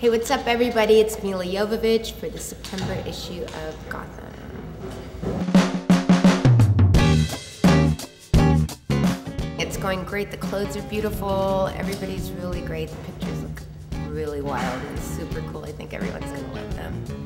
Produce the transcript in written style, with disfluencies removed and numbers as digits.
Hey, what's up everybody? It's Milla Jovovich for the September issue of Gotham. It's going great, the clothes are beautiful, everybody's really great, the pictures look really wild and super cool. I think everyone's gonna love them.